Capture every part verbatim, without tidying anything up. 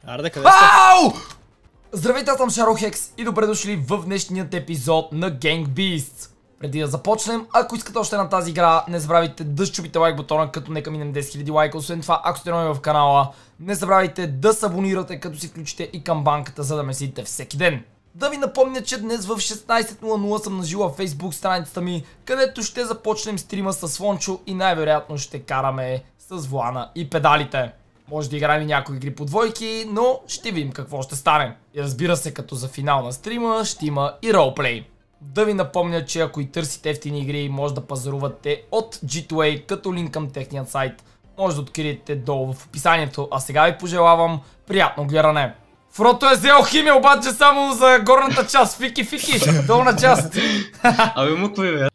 Арде, къде сте? Ау! Здравейте, аз съм Шарохекс и добре дошли в днешният епизод на Gang Beasts. Преди да започнем, ако искате още на тази игра, не забравяйте да щупите лайк бутона, като нека минем десет хиляди лайка. Освен това, ако сте нови в канала, не забравяйте да се абонирате, като си включите и камбанката, за да ме следите всеки ден. Да ви напомня, че днес в шестнайсет нула нула съм нажила в Facebook страницата ми, където ще започнем стрима с Слънчо и най-вероятно ще караме с Влана и педалите. Може да играем и някои игри по двойки, но ще видим какво ще стане. И разбира се, като за финал на стрима ще има и ролплей. Да ви напомня, че ако и търсите ефтини игри, може да пазарувате от джи ту ей, като линк към техният сайт. Може да откриете долу в описанието, а сега ви пожелавам приятно гледане. Фрото е взел химия, обаче само за горната част. Фики, фики, долна част. Абе, муквай, бе.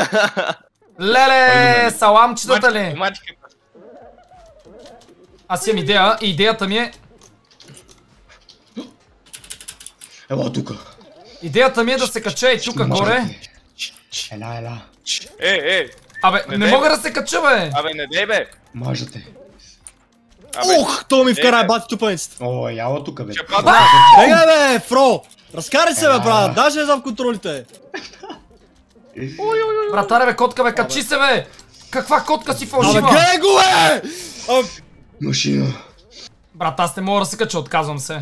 Леле, саламчетата ли? Аз имам идея и идеята ми е... Ела тука. Идеята ми е да се кача и тука горе. Ела, ела. Е, е! Абе, не, не мога да се кача, бе! Абе, не дей, бе! Мажете. Ух, то ми вкара бати тупаницата. О, яла тука, бе. Бега, бе, Фро! Разкарай се, бе, брат, даже не знам контролите. Братаре, бе, котка, бе, качи се, бе! Каква котка си фалшива? Абе, гледай го, бе! Машина. Брат, аз не мога да се кача, отказвам се.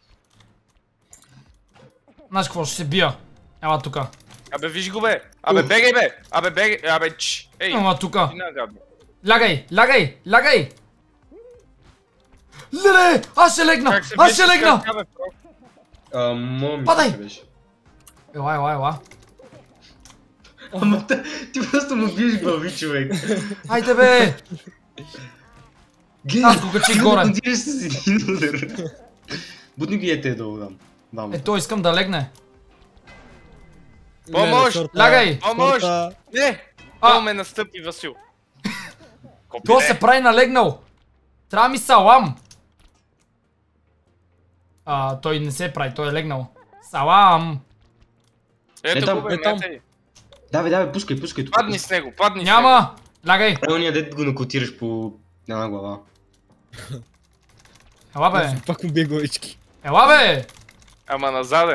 Знаеш какво, ще се бия. Ела тука. Абе, виж го, бе! Абе, бегай, бе! Абе, бегай! Абе, чш! Ей! Ела тука. Лягай, лягай, лягай! Леле, аз ще легна! Аз ще легна! Падай! Ела, ела, ела. Ама ти просто му биеш глави, човек. Хайде, бе! Аз го качих горе. Будиш с един удар. Будни ги ете долу, дам. Ето, искам да легне. Помощ! Лягай! Помощ! Не! То ме настъпи, Васил. То се прави налегнал. Трябва ми салам. А, той не се прави, той е легнал. Салам. Ето го, бе, мете. Давай, давай, пускай, пускай тук. Падни с него, падни с него. Няма! Лягай! Правилният дет го накотираш по една глава. Ела, бе! Пак му бие главички. Ела, бе! Ама назаде.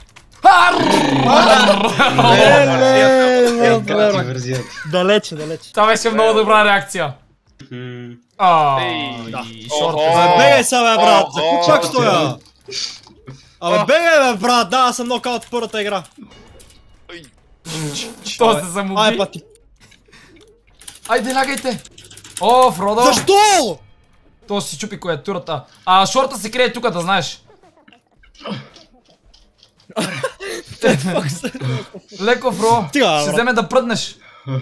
Далече, далече. Това беше много добра реакция. Бегай сега, бе, брат! За кучак стоя! Абе, бегай, бе, брат! Да, аз съм нокаут в първата игра. То се самоуби. Ай, пати. Айде, лягайте! О, Фродо! Защо? То си чупи клавиатурата. А, шорта се крие тук, да знаеш. Леко, Фро. Ще вземе да пръднеш.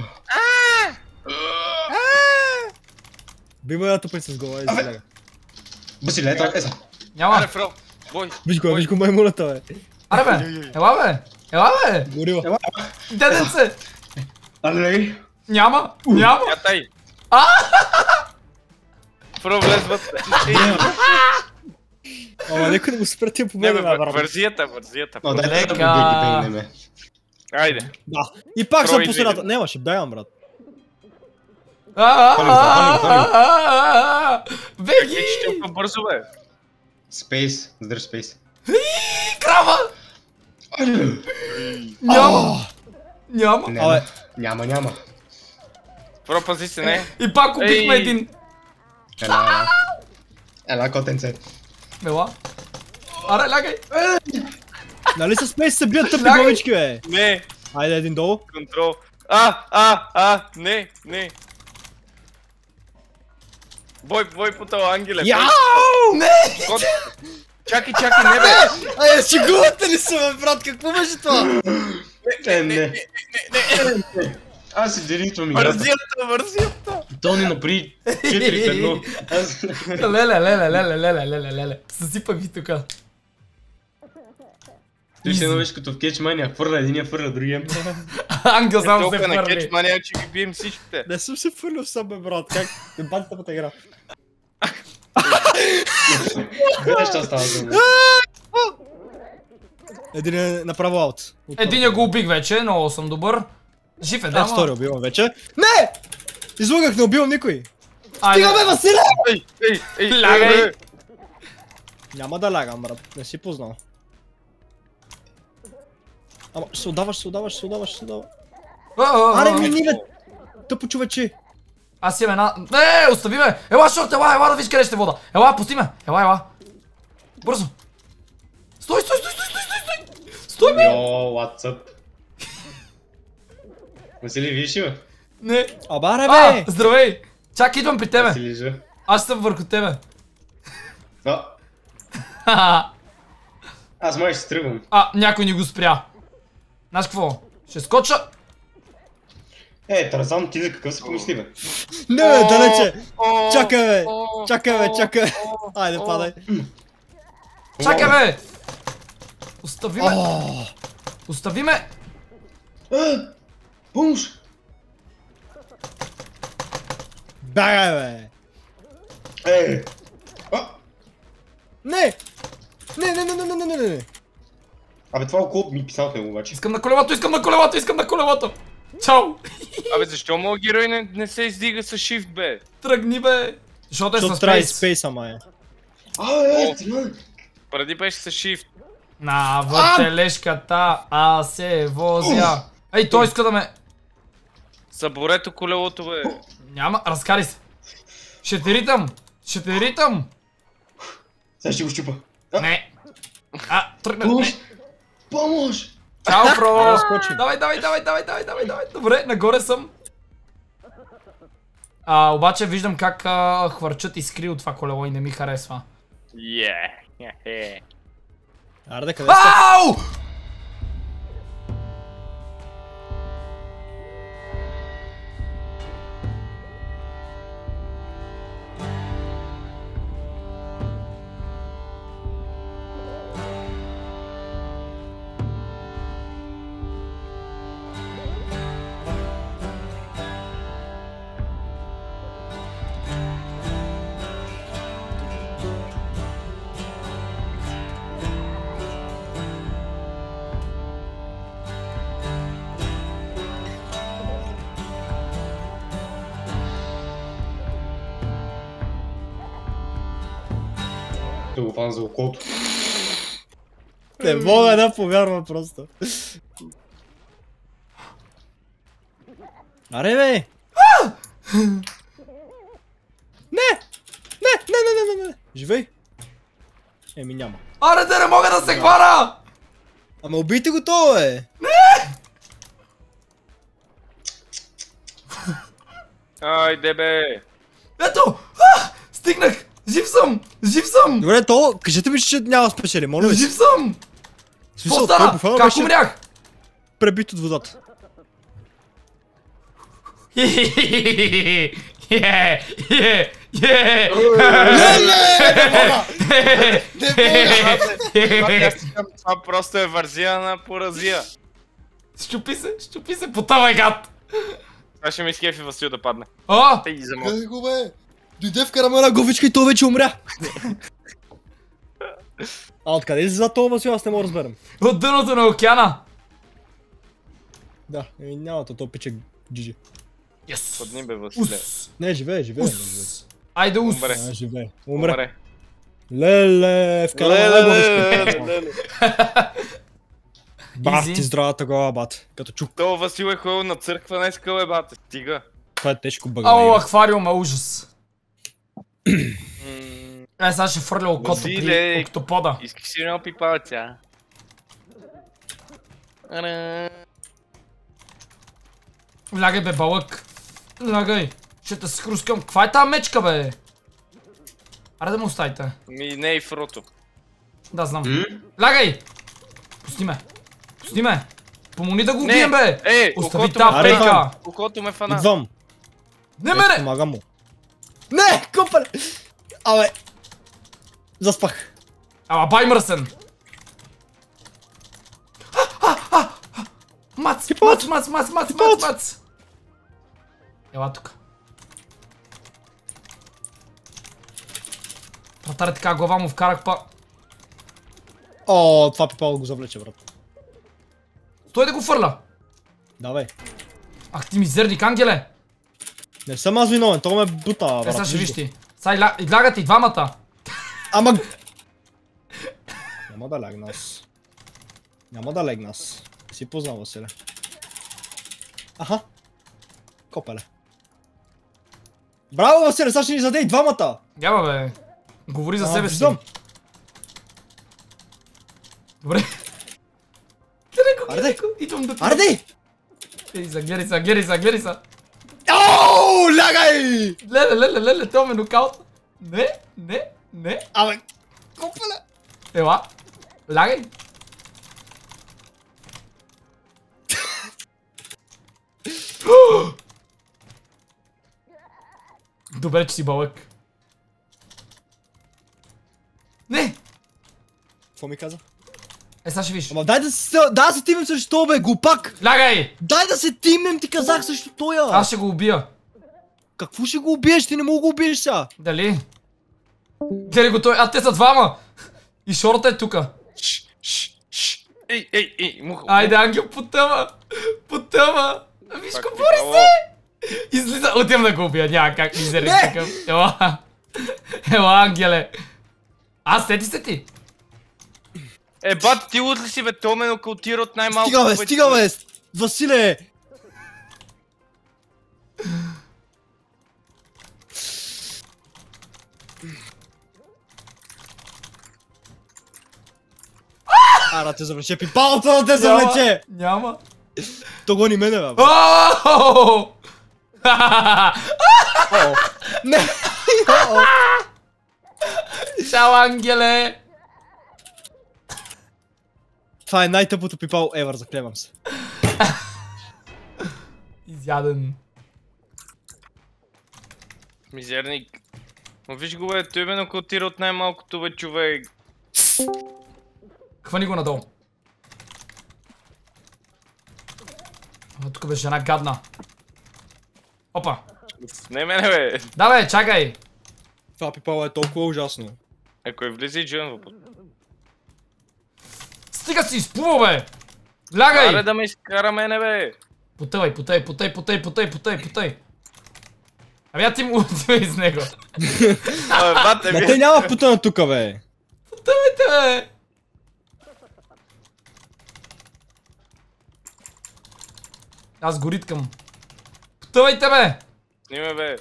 Би му да тупай с глава и си ляга. Басиле, ето, ето. Няма. Аре, Фро, бой. Виж го, виж го маймуната, бе. Аре, бе. Ела, бе. Ела, бе. Горила. Деденце. Аре. Няма. Няма. Ятай. Фро, влез вътре. Ама некой не го спре тия Не, победа, бе, бе, брат. вързията, вързията. О, дай да го беги, бе, Айде. Да. И пак съм по средата. Нема, ще бягам, брат. Беги! Ще по-бързо, бе. Спейс, здрав спейс. Крава! Няма! Няма! Няма, няма, няма. Фро, пази се, не. И пак убихме един. Ела, ела. Ела, котенце. Ела. Аре, лягай! Нали с спейс се бият тъпи главички, бе? Не. Айде, един долу. Контрол. А, а, а, не, не. Бой, бой по това, ангеле. Яу! Не! Чакай, чакай, не, бе. Ай, шегувате ли се, бе, брат? Какво беше това? Не, не. Аз си делитвам играта. Вързията, вързията. Тони напри четири петно. Леле, леле, леле, леле, леле, леле. Съсипах ви тука. Той ще едно като в Кетчмания, фърля единия, фърля другия. Ангел само се Толка на хвърли. Кетчмания, че ги бием всичките. Не съм се фърлил сам, бе, брат. Как? Не бати тъпата игра. Гледаш, що става за мен. Един е направо аут. Единия го убих вече, много съм добър. Жив е, да, Ето втори убивам вече. Не! Излъгах, не убивам никой. Айде. Стига, бе, Василе! Ей, ей, ей, Лягай. ей, Няма да лягам, брат. Не си познал. Ама, ще се отдаваш, ще се отдаваш, ще се отдаваш, ще се отдаваш. Аре, ми ни бе! Тъпо човече! Аз имам една... Не, остави ме! Ела, шорт, ела, ела да виж къде ще вода! Ела, пусти ме! Ела, ела! Бързо! Стой, стой, стой, стой, стой, стой, стой! Стой, бе! Йо, what's up? Васили, виж ли, бе? Не! Абаре, А, бе! здравей! Чак, идвам при тебе! Васили, жа. Аз съм върху тебе! А, Ха-ха. аз май ще тръгвам. А, някой ни го спря! Знаеш какво? Ще скоча! Е, Тарзан, ти за какъв се помисли, бе? Не, бе, далече! Чакай, бе! Чакай, бе, чакай! Айде, падай! Чакай, бе! Остави ме! О, Остави ме! А, помощ! бягай, бе! Е! А, Не! Не, не, не, не, не, не, не, не! абе, това около ми писал него, обаче. Искам на колелото, искам на колелото, искам на колелото! Чао! Абе, защо моят герой не, не се издига с shift, бе? Тръгни, бе! Защото е Защото с трябва и спейс. спейса, май. А, е, тръгна! Преди беше с shift. На въртележката, аз се возя. Ей, той иска да ме... Съборето колелото, бе. Няма, разкари се. Ще те ритам, ще те ритам. Сега ще го щупа. А, Не. А, тръгна, помощ! не. Помощ! Чао, бро. скочим. Давай, давай, давай, давай, давай, давай, давай. Добре, нагоре съм. А, обаче виждам как а, хвърчат искри от това колело и не ми харесва. Е, е. Арде, къде сте? Ау! Той го фана за околото. Не мога да повярвам просто. Аре, бе! Не! Не, не, не, не, не, не! Живей! Еми няма. Аре, да не мога да се хвана! Ама убийте го това, бе! Айде, бе. Ето! А! Стигнах! Жив съм! Жив съм! Добре, то, кажете ми, че няма да спечели, моля ви. Жив съм! В Какво смисъл, стана? той буквално Как беше умрях? пребит от водата. Е, е, е. Аз си казвам, това просто е вързия на поразия. Щупи се, щупи се, потавай гад! Това ще ми скефи Васил да падне. О! Тъй за Гледай го, бе! Дойде в карамела говичка и той вече умря. А откъде излиза това, Васил, аз не мога да разберем. От дъното на океана! Да, еми няма то, то пиче джиджи. Yes! Падни, бе, Василе. Ус! Не, живее, живее. не, живее. Ус! Айде ус! Умре. А, живее. Умре. Умре. Леле, в карамела говичка. Леле. Бах ти Изи. здравата глава, бат. Като чук. То Васил е ходил на църква днес, къл е, бате. Стига. Това е тежко Ало, бъгане. аквариум е ужас. М, Е, сега ще фърля окото при Василе. октопода. Искаш си едно пипалце, а? Ара. Лягай, бе, балък. Лягай. Ще те схрускам. Каква е тази мечка, бе? Аре да му оставите. Ми не и фрото. Да, знам. М? Лягай! Пусти ме. Пусти ме. Помогни да го Не, убием, бе. Е, Остави окото тази ме пейка. фана. Окото ме фана. Идвам. Не Ето, мене! помагам му. Не, купале! Абе. Заспах. Ама бай мръсен. А, а, а, а. Мац, мац, мац, мац, мац, мац, мац. Ела тук. Братаре, така глава му вкарах па... О, това пипало го завлече, брат. Той да го фърля. Давай. Ах ти мизерник, ангеле. Не съм аз виновен, то ме бута, Е, брат. сега ще виж вижда. ти. Сега ля- лягате и двамата. Ама... Няма да легна аз. Няма да легна аз. Си познал, Василе. Аха. Копеле. Браво, Василе, сега ще ни задей двамата! Няма бе. Говори за А, себе си. виждам. Добре. Гледай го, Аре, гледай го. Идвам да... Аре, дей! Гледай са, гледай са, гледай са, гледай са. Ооо, лягай! Леле, леле, леле, това ме нокаут. Не, не, не. Абе, копеле! Ела. Лягай. Добре, че си бълък. Не! Какво ми каза? Е, сега ще виж. Ама дай да се, дай да се тимем срещу това, бе, глупак! Лягай! Дай да се тимем, ти казах срещу тоя! Аз ще го убия. Какво ще го убиеш? Ти не мога да го убиеш сега! Дали? Гледай го той, а те са двама! И шорта е тука. Ей, ей, ей, муха. Айде, Ангел, потъва! Потъва! Виж Пак го, ти бори дало. се! Излиза, отивам да го убия, няма как мизерен Не! такъв. Ела! Ела, Ангеле! А, сети се ти! Е, бат, ти лут ли си, бе? То ме нокаутира от най-малко. Стига, бе, стига, бе! Василе! А, да те завлече, пипалото да те завлече! Няма. То гони мене, бе. Ооо! О, не! О, Чао, Ангеле! това е най-тъпото пипало ever, заклевам се. Изяден. Мизерник. Но виж го, бе, той ме нокаутира от най-малкото, бе, човек. Хвани го надолу. А, тук беше една гадна. Опа. Не мене, бе. Да бе, чакай. Това пипало е толкова ужасно. Ако е влиза и джойн въпрос. Стига си изплува, бе. Лягай. Аре да ме изкара мене, бе. Потъвай, потъй, потъй, потъй, потъй, потъй, потъй. Ами я ти му отивай из него. Абе, бате, Ма вие. те няма путана тука, бе. Потъвайте, бе. Аз го риткам. Потъвайте, бе. Сниме, бе.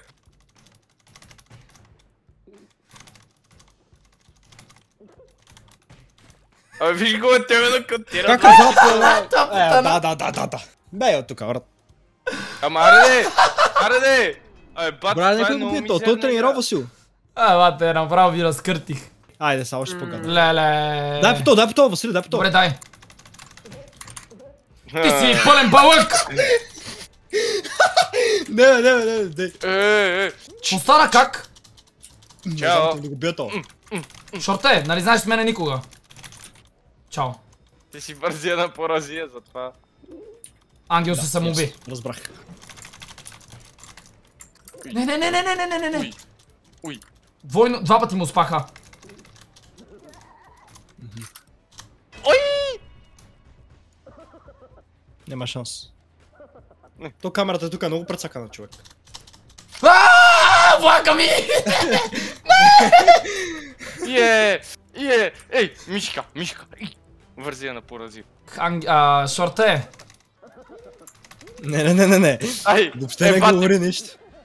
Абе, виж го, бе, те ме нокаутира. Как каза? Е, да, да, да, да, да. Бей от тука, брат. Ама, аре, де. Аре, де. Абе, бат, Брат, това е нека го много бие, то, мизерна той тренирал игра. Васил. А, бате, направо ви разкъртих. Айде, само ще погадам. Леле. Дай по то, дай по то, Василе, дай по то. Добре, дай. Ти си пълен бълък! Не, не, не, не, не. Е, е, Остана как? Не Чао. знам, да го бия то. Шорте, нали знаеш с мене никога? Чао. ти си бързия на поразия, затова. Ангел се самоуби. Разбрах. Не, не, не, не, не, не, не, не, Уй. не. Уй. Двойно, два пъти му успаха. Ой! Няма шанс. То камерата е тук, е много прецакана, човек. Аааа, влака ми! Е, е, ей, мишка, мишка. Ей, вързия на поразия. Анг... А, Шорте. Не, не, не, не, не. Ай, Въобще е, не бате. говори нищо.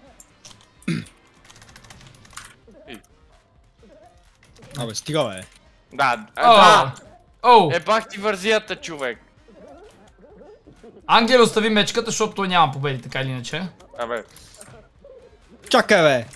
Ей. Абе, стига, бе. Да, О, да. Оу, Е, бах ти вързията, човек. Ангел остави мечката, защото той няма победи, така или иначе. Абе, Чакай, бе.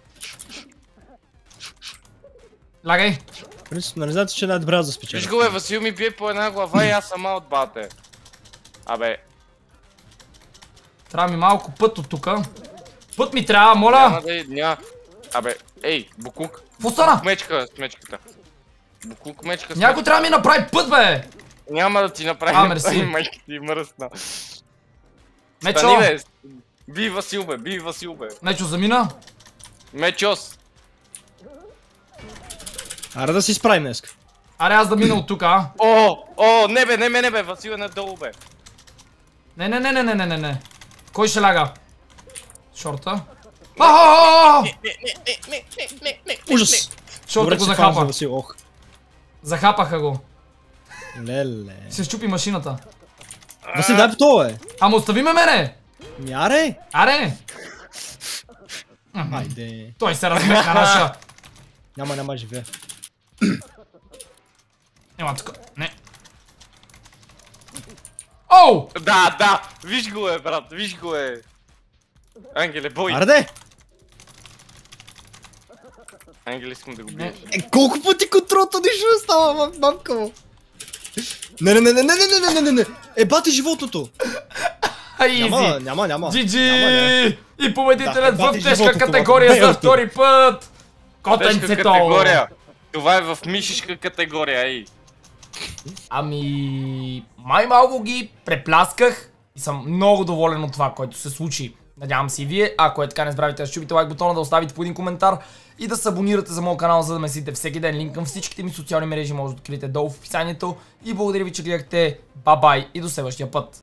Лягай. Принцип, не знаете, че най-добре аз да спечеля. виж го, бе, Васил ми бие по една глава и аз сама от бате. Абе, Трябва ми малко път от тука. Път ми трябва, няма моля. да и, няма. Абе, ей, буклук. Какво стана? Мечка с мечката. Буклук мечка с Някой трябва да ми направи път, бе. Няма да ти направи. А, мерси. Майка ти мръсна. Мечо. Стани, бе. Би Васил, бе, би Васил, бе. Мечо замина. Мечос. Аре да си справим днес. Аре аз да мина от тук, а? О, о, не бе, не бе, не бе, Васил е надолу, бе. Не, не, не, не, не, не, не, не. Кой ще ляга? Шорта. Ааа! Ужас! Шорта Добре, го че се хвана за захапа. Васил, ох. Захапаха го. Леле. Се щупи машината. Васил, дай по това, бе. Ама остави ме мене! Мяре. Аре! Айде. Той се размекна наша. Няма, няма живее. Ема тук. Не. Оу! Да, да, виж го е, брат, виж го е. Ангеле, бой. Арде! Ангеле, искам да го Не. биеш. Е, колко пъти контролта нищо не става, мам- мамка му. Не, не, не, не, не, не, не, не, не, не. Е, бати животното. Ай, Няма, изи! няма, няма. Джи Няма, няма. джи! И победителят Да, в бати тежка животното, категория бати. за втори път! Тежка Котенцето! категория. Това е в мишишка категория, ей. Ами... Май малко ги преплясках и съм много доволен от това, което се случи. Надявам се и вие. Ако е така, не забравяйте да щупите лайк бутона, да оставите по един коментар и да се абонирате за моят канал, за да ме следите всеки ден. Линк към всичките ми социални мрежи може да откриете долу в описанието. И благодаря ви, че гледахте. Бай-бай и до следващия път.